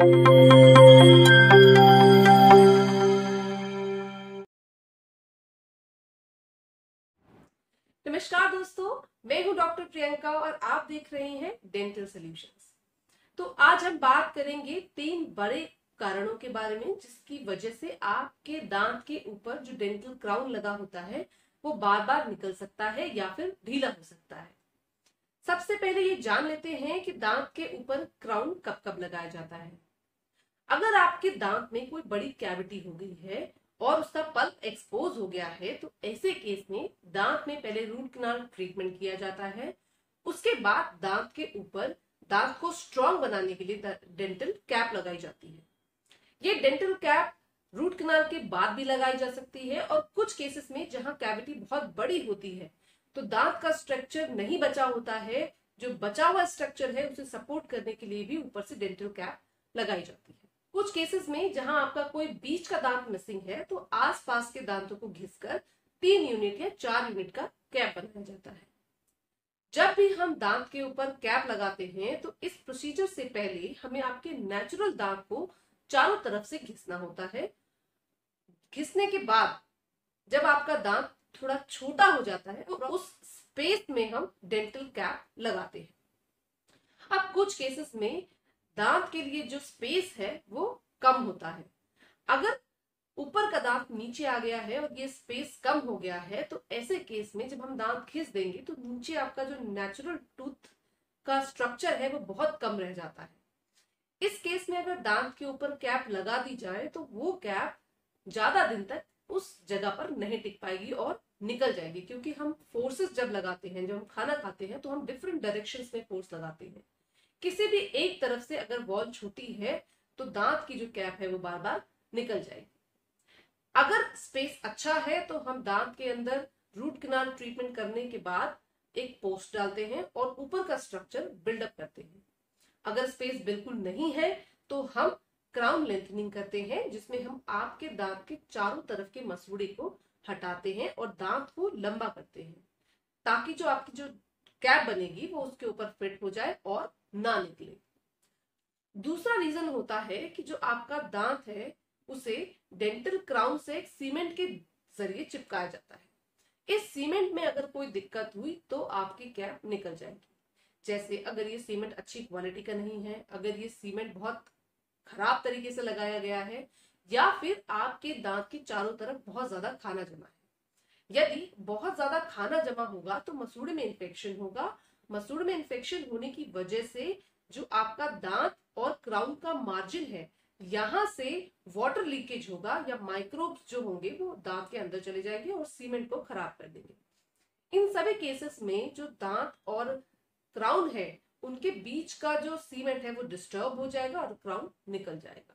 नमस्कार दोस्तों, मैं हूं डॉक्टर प्रियंका और आप देख रहे हैं डेंटल सॉल्यूशंस। तो आज हम बात करेंगे 3 बड़े कारणों के बारे में जिसकी वजह से आपके दांत के ऊपर जो डेंटल क्राउन लगा होता है वो बार बार निकल सकता है या फिर ढीला हो सकता है। सबसे पहले ये जान लेते हैं कि दांत के ऊपर क्राउन कब कब लगाया जाता है। अगर आपके दांत में कोई बड़ी कैविटी हो गई है और उसका पल्प एक्सपोज हो गया है तो ऐसे केस में दांत में पहले रूट कैनाल ट्रीटमेंट किया जाता है। उसके बाद दांत के ऊपर दांत को स्ट्रॉन्ग बनाने के लिए डेंटल कैप लगाई जाती है। ये डेंटल कैप रूट कैनाल के बाद भी लगाई जा सकती है और कुछ केसेस में जहां कैविटी बहुत बड़ी होती है तो दांत का स्ट्रक्चर नहीं बचा होता है, जो बचा हुआ स्ट्रक्चर है उसे सपोर्ट करने के लिए भी ऊपर से डेंटल कैप लगाई जाती है। कुछ केसेस में जहां आपका कोई बीच का दांत मिसिंग है तो आसपास के दांतों को घिसकर 3 यूनिट या 4 यूनिट का कैप बनाया जाता है। जब भी हम दांत के ऊपर कैप लगाते हैं तो इस प्रोसीजर से पहले हमें आपके नेचुरल दांत को चारों तरफ से घिसना होता है। घिसने के बाद जब आपका दांत थोड़ा छोटा हो जाता है तो उस स्पेस में हम डेंटल कैप लगाते हैं। अब कुछ केसेस में दांत के लिए जो स्पेस है वो कम होता है। अगर ऊपर का दांत नीचे आ गया है और ये स्पेस कम हो गया है तो ऐसे केस में जब हम दांत घिस देंगे तो नीचे आपका जो नेचुरल टूथ का स्ट्रक्चर है वो बहुत कम रह जाता है। इस केस में अगर दांत के ऊपर कैप लगा दी जाए तो वो कैप ज्यादा दिन तक उस जगह पर नहीं टिक पाएगी और निकल जाएगी, क्योंकि हम फोर्सेस जब लगाते हैं, जब हम खाना खाते हैं तो हम डिफरेंट डायरेक्शंस में फोर्स लगाते हैं। किसी भी एक तरफ से अगर वॉल छोटी है तो दांत की जो कैप है वो बार बार निकल जाएगी। अगर स्पेस अच्छा है तो हम दांत के अंदर रूट कैनाल ट्रीटमेंट करने के बाद एक पोस्ट डालते हैं और ऊपर का स्ट्रक्चर बिल्डअप करते हैं। अगर स्पेस बिल्कुल नहीं है तो हम क्राउन लेंथनिंग करते हैं, जिसमें हम आपके दांत के चारों तरफ के मसूड़े को हटाते हैं और दांत को लंबा करते हैं ताकि जो आपकी जो कैप बनेगी वो उसके ऊपर फिट हो जाए और ना निकले। दूसरा रीजन होता है कि जो आपका दांत है उसे डेंटल क्राउन से एक सीमेंट के जरिए चिपकाया जाता है। इस सीमेंट में अगर कोई दिक्कत हुई तो आपकी कैप निकल जाएगी। जैसे अगर ये सीमेंट अच्छी क्वालिटी का नहीं है, अगर ये सीमेंट बहुत खराब तरीके से लगाया गया है, या फिर आपके दांत के चारों तरफ बहुत ज्यादा खाना जमा है। यदि बहुत ज्यादा खाना जमा होगा तो मसूड़े में इंफेक्शन होगा। मसूड़े में इंफेक्शन होने की वजह से जो आपका दांत और क्राउन का मार्जिन है यहां से वाटर लीकेज होगा या माइक्रोब्स जो होंगे वो दांत के अंदर चले जाएंगे और सीमेंट को खराब कर देंगे। इन सभी केसेस में जो दांत और क्राउन है उनके बीच का जो सीमेंट है वो डिस्टर्ब हो जाएगा और क्राउन निकल जाएगा।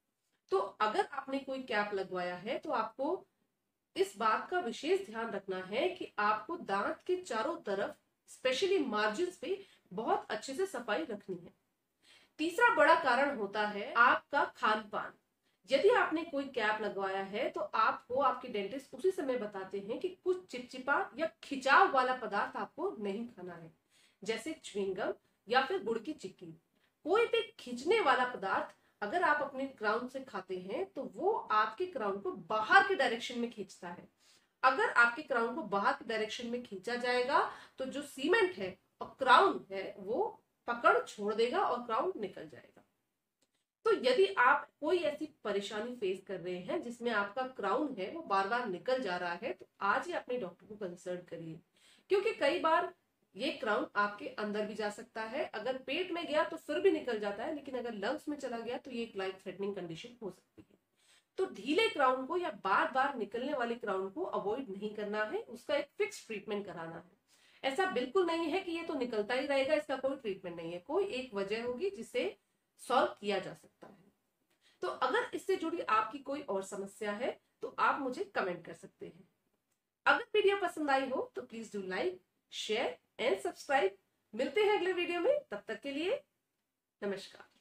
तो अगर आपने कोई कैप लगवाया है तो आपको इस बात का विशेष ध्यान रखना है कि आपको दांत के चारों तरफ स्पेशली मार्जिन्स पे बहुत अच्छे से सफाई रखनी है। तीसरा बड़ा कारण होता है आपका खान पान। यदि आपने कोई कैप लगवाया है तो आपको आपके डेंटिस्ट उसी समय बताते हैं कि कुछ चिपचिपा या खिंचाव वाला पदार्थ आपको नहीं खाना है, जैसे च्युइंगम या फिर गुड़ की चिक्की। कोई भी खींचने वाला पदार्थ अगर आप अपने क्राउन से खाते हैं तो वो आपके क्राउन को बाहर के डायरेक्शन में खींचता है। अगर आपके क्राउन को बाहर के डायरेक्शन में खींचा जाएगा तो जो सीमेंट है और क्राउन है वो पकड़ छोड़ देगा और क्राउन निकल जाएगा। तो यदि आप कोई ऐसी परेशानी फेस कर रहे हैं जिसमें आपका क्राउन है वो बार बार निकल जा रहा है तो आज ही अपने डॉक्टर को कंसल्ट करिए, क्योंकि कई बार ये क्राउन आपके अंदर भी जा सकता है। अगर पेट में गया तो फिर भी निकल जाता है, लेकिन अगर लंग्स में चला गया तो ये एक लाइफ थ्रेटनिंग कंडीशन हो सकती है। तो ढीले क्राउन को या बार बार निकलने वाले क्राउन को अवॉइड नहीं करना है, उसका एक फिक्स ट्रीटमेंट कराना है। ऐसा बिल्कुल नहीं है कि ये तो निकलता ही रहेगा, इसका कोई ट्रीटमेंट नहीं है। कोई एक वजह होगी जिसे सॉल्व किया जा सकता है। तो अगर इससे जुड़ी आपकी कोई और समस्या है तो आप मुझे कमेंट कर सकते हैं। अगर वीडियो पसंद आई हो तो please do like, share and subscribe. मिलते हैं अगले वीडियो में, तब तक के लिए नमस्कार।